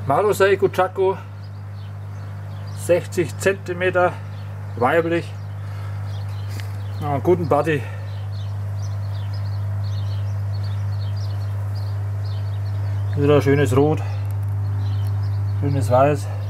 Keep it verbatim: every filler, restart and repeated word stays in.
Malo Seiko Chaco, sechzig Zentimeter, weiblich, ja, einen guten Body. Wieder ein schönes Rot, schönes Weiß.